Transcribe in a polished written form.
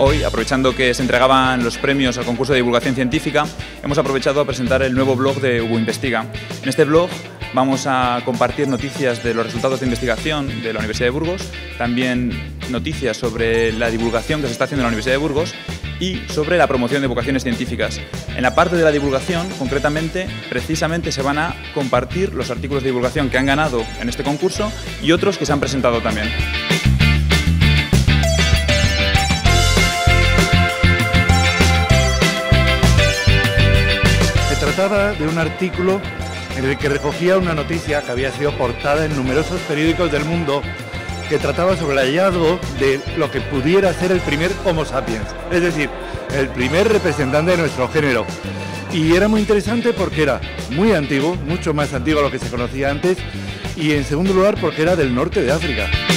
Hoy, aprovechando que se entregaban los premios al concurso de divulgación científica, hemos aprovechado a presentar el nuevo blog de UBU Investiga. En este blog vamos a compartir noticias de los resultados de investigación de la Universidad de Burgos, también noticias sobre la divulgación que se está haciendo en la Universidad de Burgos y sobre la promoción de vocaciones científicas. En la parte de la divulgación, concretamente, precisamente se van a compartir los artículos de divulgación que han ganado en este concurso y otros que se han presentado también. Se trataba de un artículo en el que recogía una noticia que había sido portada en numerosos periódicos del mundo, que trataba sobre el hallazgo de lo que pudiera ser el primer Homo sapiens, es decir, el primer representante de nuestro género. Y era muy interesante porque era muy antiguo, mucho más antiguo de lo que se conocía antes, y en segundo lugar porque era del norte de África.